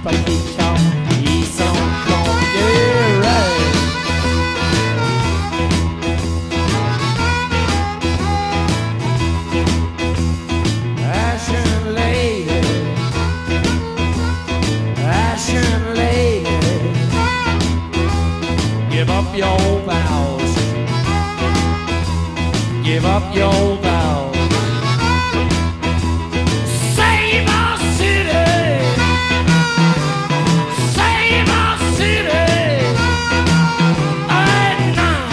palpitants, ils sont cons, yeah, right. Ashen lady, ashen lady, give up your vows, give up your vows. Save our city, save our city, right now.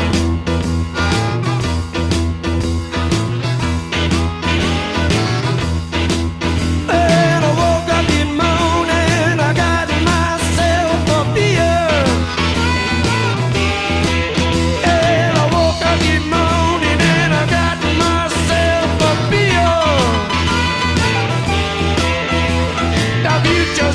And I woke up this morning, I got myself a beer. And I woke up this morning and I got myself a beer. The future